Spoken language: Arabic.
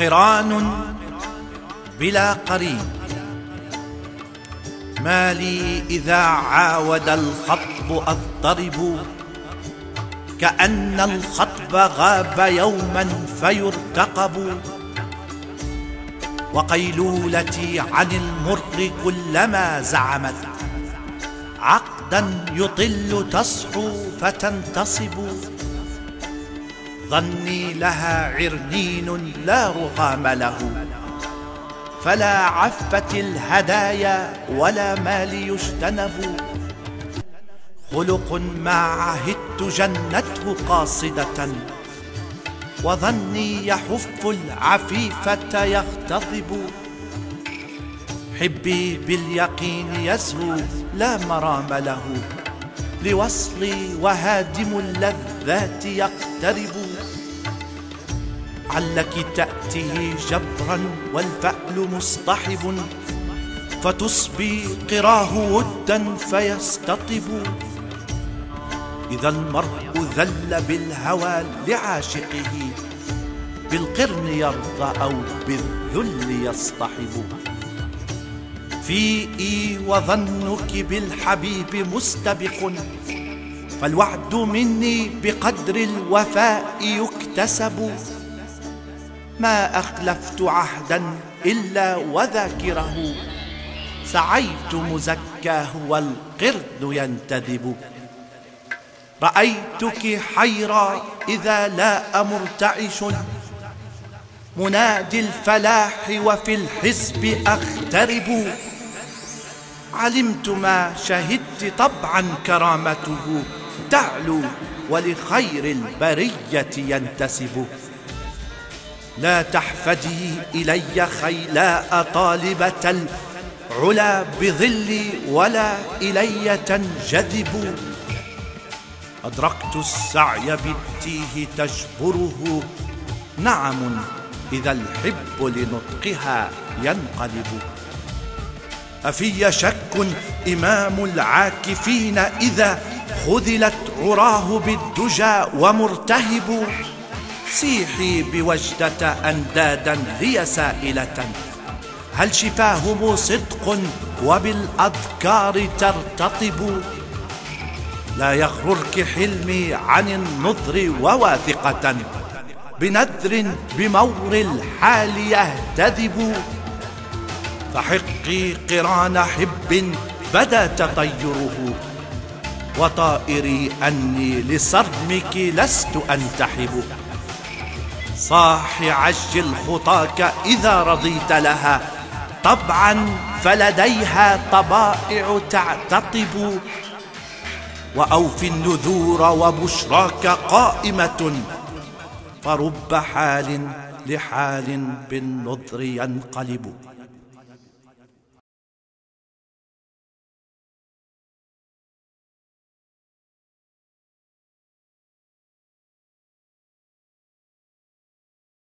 قران بلا قرين. ما لي إذا عاود الخطب أضطرب، كأن الخطب غاب يوما فيرتقب. وقيلولتي عن المر كلما زعمت عقدا يطل تصحو فتنتصب. ظني لها عرنين لا رغام له، فلا عفت الهدايا ولا مال يجتنب. خلق ما عهدت جنته قاصدة، وظني يحف العفيفة يغتضب. حبي باليقين يزهو لا مرام له، لوصلي وهادم اللذات يقترب. علك تأتيه جبرا والفأل مصطحب، فتصبي قراه ودا فيستطب. إذا المرء ذل بالهوى لعاشقه، بالقرن يرضى أو بالذل يصطحب. فيئي وظنك بالحبيب مستبق، فالوعد مني بقدر الوفاء يكتسب. ما أخلفت عهدا إلا وذاكره، سعيت مزكاه والقرد ينتدب. رأيتك حيرى إذا لاء مرتعش، منادي الفلاح وفي الحزب أغترب. علمت ما شهدت طبعا كرامته تعلو ولخير البرية ينتسب. لا تحفدي إلي خيلاء طالبة العلا بظلي، ولا إلي تنجذب. أدركت السعي بالتيه تجبره، نعم إذا الحب لنطقها ينقلب. أفي شك إمام العاكفين إذا خذلت عراه بالدجى ومرتهب. سيحي بوجدة أندادا هي سائلة، هل شفاهم صدق وبالأذكار ترتطب. لا يغررك حلمي عن النظر وواثقة، بنذر بمور الحال يهتذب. فحقي قران حب بدا تطيره، وطائري أني لصرمك لست أنتحب. صاح عجل خطاك إذا رضيت لها، طبعا فلديها طبائع تعتطب. وأوفي النذور وبشراك قائمة، فرب حال لحال بالنذر ينقلب.